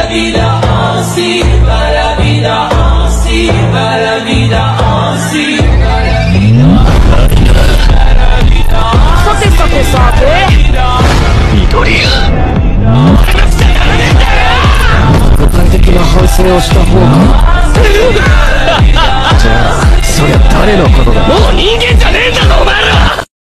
反省をした方がじゃあそりゃ誰のこと